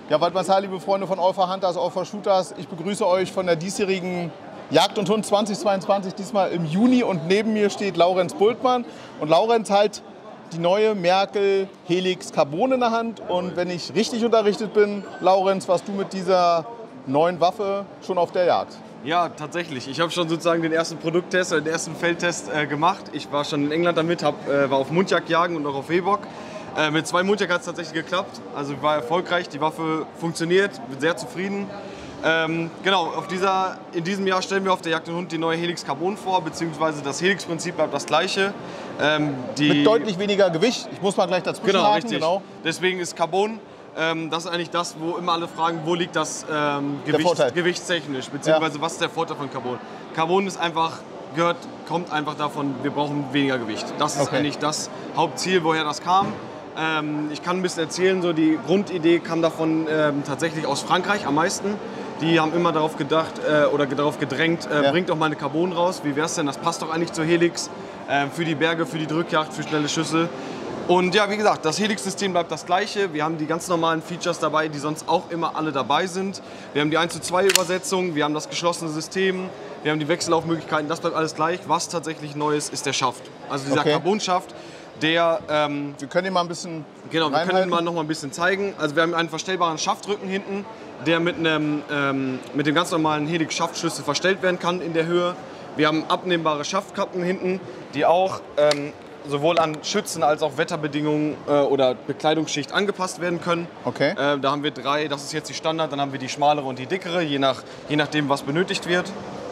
Ja, Waldmeister, liebe Freunde von All for Hunters, All for Shooters, ich begrüße euch von der diesjährigen Jagd und Hund 2022, diesmal im Juni, und neben mir steht Laurenz Bultmann. Und Laurenz hat die neue Merkel Helix Carbon in der Hand. Und wenn ich richtig unterrichtet bin, Laurenz, warst du mit dieser neuen Waffe schon auf der Jagd? Ja, tatsächlich. Ich habe schon sozusagen den ersten Produkttest, den ersten Feldtest gemacht. Ich war schon in England damit, war auf Mundjagdjagen und auch auf Rehbock. Mit 2 Mundjagd hat es tatsächlich geklappt. Also war erfolgreich, die Waffe funktioniert, bin sehr zufrieden. Genau, in diesem Jahr stellen wir auf der Jagd und Hund die neue Helix Carbon vor, beziehungsweise das Helix-Prinzip bleibt das gleiche. Mit deutlich weniger Gewicht, ich muss mal gleich dazwischen genau, haken. Richtig. Genau. Deswegen ist Carbon, das ist eigentlich das, wo immer alle fragen, wo liegt das gewichtstechnisch, beziehungsweise was ist der Vorteil von Carbon. Carbon ist einfach, kommt einfach davon, wir brauchen weniger Gewicht. Das ist eigentlich das Hauptziel, woher das kam. Ich kann ein bisschen erzählen, so die Grundidee kam davon tatsächlich aus Frankreich am meisten. Die haben immer darauf gedacht oder darauf gedrängt, bringt doch mal eine Carbon raus. Wie wär's denn? Das passt doch eigentlich zur Helix, für die Berge, für die Drückjagd, für schnelle Schüsse. Und ja, wie gesagt, das Helix-System bleibt das gleiche. Wir haben die ganz normalen Features dabei, die sonst auch immer alle dabei sind. Wir haben die 1:2 Übersetzung, wir haben das geschlossene System, wir haben die Wechsellaufmöglichkeiten, das bleibt alles gleich. Was tatsächlich neu ist, ist der Schaft. Also dieser Carbon-Schaft. Wir können ihn mal ein bisschen Genau, wir können ihn mal noch mal ein bisschen zeigen. Also wir haben einen verstellbaren Schaftrücken hinten, der mit dem ganz normalen Helix-Schaftschlüssel verstellt werden kann in der Höhe. Wir haben abnehmbare Schaftkappen hinten, die auch sowohl an Schützen als auch Wetterbedingungen oder Bekleidungsschicht angepasst werden können. Okay. Da haben wir 3, das ist jetzt die Standard, dann haben wir die schmalere und die dickere, je nachdem, was benötigt wird.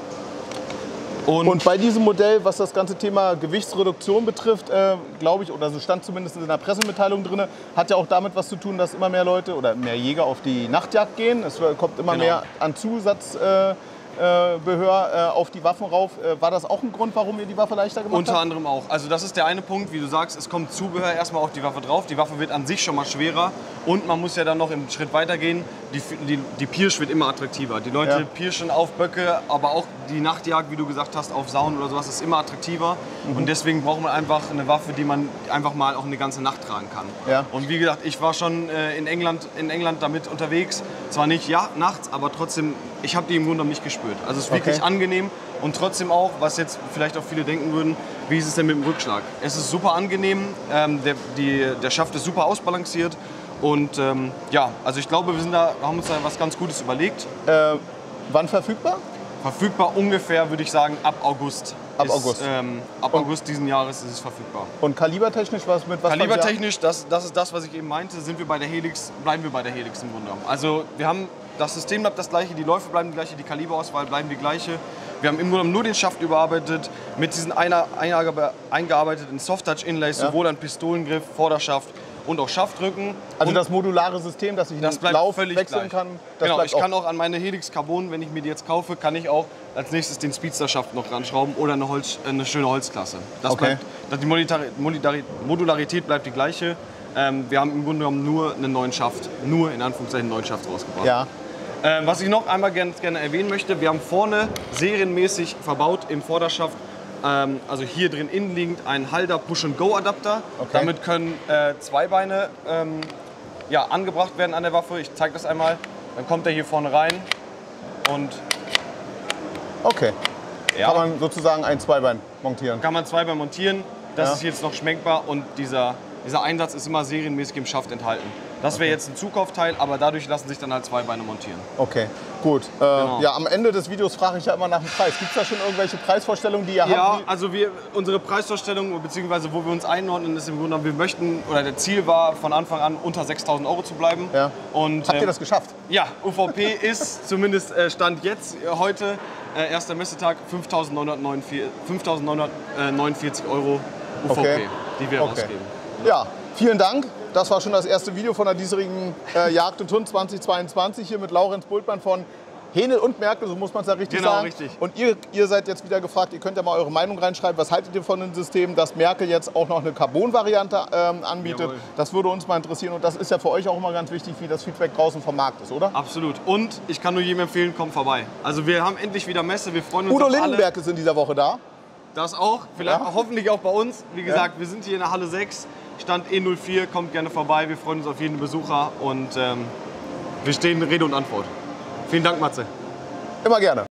Und bei diesem Modell, was das ganze Thema Gewichtsreduktion betrifft, glaube ich, oder so stand zumindest in der Pressemitteilung drin, hat ja auch damit was zu tun, dass immer mehr Leute oder mehr Jäger auf die Nachtjagd gehen. Es kommt immer mehr an Zusatzbehör auf die Waffen rauf. War das auch ein Grund, warum ihr die Waffe leichter gemacht habt? Unter anderem auch. Also das ist der eine Punkt, wie du sagst, es kommt Zubehör erstmal auf die Waffe drauf. Die Waffe wird an sich schon mal schwerer und man muss ja dann noch einen Schritt weiter gehen. Die Pirsch wird immer attraktiver. Die Leute pirschen auf Böcke, aber auch die Nachtjagd, wie du gesagt hast, auf Sauen oder sowas, ist immer attraktiver. Und deswegen braucht man einfach eine Waffe, die man einfach mal auch eine ganze Nacht tragen kann. Ja. Und wie gesagt, ich war schon in England damit unterwegs. Zwar nicht nachts, aber trotzdem, ich habe die im Grunde genommen nicht gespürt. Also es ist wirklich angenehm und trotzdem auch, was jetzt vielleicht auch viele denken würden, wie ist es denn mit dem Rückschlag? Es ist super angenehm, der Schaft ist super ausbalanciert. Und ja, also ich glaube, haben uns da was ganz Gutes überlegt. Wann verfügbar? Verfügbar ungefähr, würde ich sagen, ab August. Ab August. Ab August diesen Jahres ist es verfügbar. Und kalibertechnisch was mit was? Kalibertechnisch, das ist das, was ich eben meinte, bleiben wir bei der Helix im Grunde genommen. Also das System bleibt das gleiche, die Läufe bleiben die gleiche, die Kaliberauswahl bleiben die gleiche. Wir haben im Grunde genommen nur den Schaft überarbeitet, mit diesen eingearbeiteten Soft-Touch-Inlays, sowohl an Pistolengriff, Vorderschaft und auch Schaftrücken. Also das modulare System, dass ich den Lauf wechseln kann. Genau, ich kann auch an meine Helix Carbon, wenn ich mir die jetzt kaufe, kann ich auch als nächstes den Speedster-Schaft noch ranschrauben oder eine schöne Holzklasse. Die Modularität bleibt die gleiche. Wir haben im Grunde genommen nur einen neuen Schaft, in Anführungszeichen neuen Schaft rausgebracht. Ja. Was ich noch einmal gerne erwähnen möchte, wir haben vorne serienmäßig verbaut im Vorderschaft, also hier drin innenliegend, einen Halder Push-and-Go-Adapter. Damit können Zweibeine angebracht werden an der Waffe. Ich zeige das einmal. Dann kommt er hier vorne rein und kann man sozusagen ein Zweibein montieren. Kann man Zweibein montieren. Das ist jetzt noch schmeckbar und dieser Einsatz ist immer serienmäßig im Schaft enthalten. Das wäre jetzt ein Zukaufteil, aber dadurch lassen sich dann halt Zweibeine montieren. Okay, gut. Genau. Ja, am Ende des Videos frage ich ja immer nach dem Preis. Gibt es da schon irgendwelche Preisvorstellungen, die ihr habt? Ja, also unsere Preisvorstellung, beziehungsweise wo wir uns einordnen, ist im Grunde genommen, der Ziel war von Anfang an unter 6.000 € zu bleiben. Ja. Und, habt ihr das geschafft? Ja, UVP ist zumindest Stand jetzt, heute, erster Messetag, 5.949 € UVP, die wir rausgeben. Ja, vielen Dank. Das war schon das erste Video von der diesjährigen Jagd und Hund 2022 hier mit Laurenz Bultmann von Henel und Merkel, so muss man es ja richtig sagen. Richtig. Und ihr seid jetzt wieder gefragt, ihr könnt ja mal eure Meinung reinschreiben. Was haltet ihr von dem System, dass Merkel jetzt auch noch eine Carbon-Variante anbietet? Jawohl. Das würde uns mal interessieren und das ist ja für euch auch immer ganz wichtig, wie das Feedback draußen vom Markt ist, oder? Absolut. Und ich kann nur jedem empfehlen, kommt vorbei. Also wir haben endlich wieder Messe, wir freuen uns Udo auf alle. Lindenberg ist in dieser Woche da. Das auch, vielleicht hoffentlich auch bei uns. Wie gesagt, wir sind hier in der Halle 6, Stand E04, kommt gerne vorbei. Wir freuen uns auf jeden Besucher und wir stehen Rede und Antwort. Vielen Dank, Matze. Immer gerne.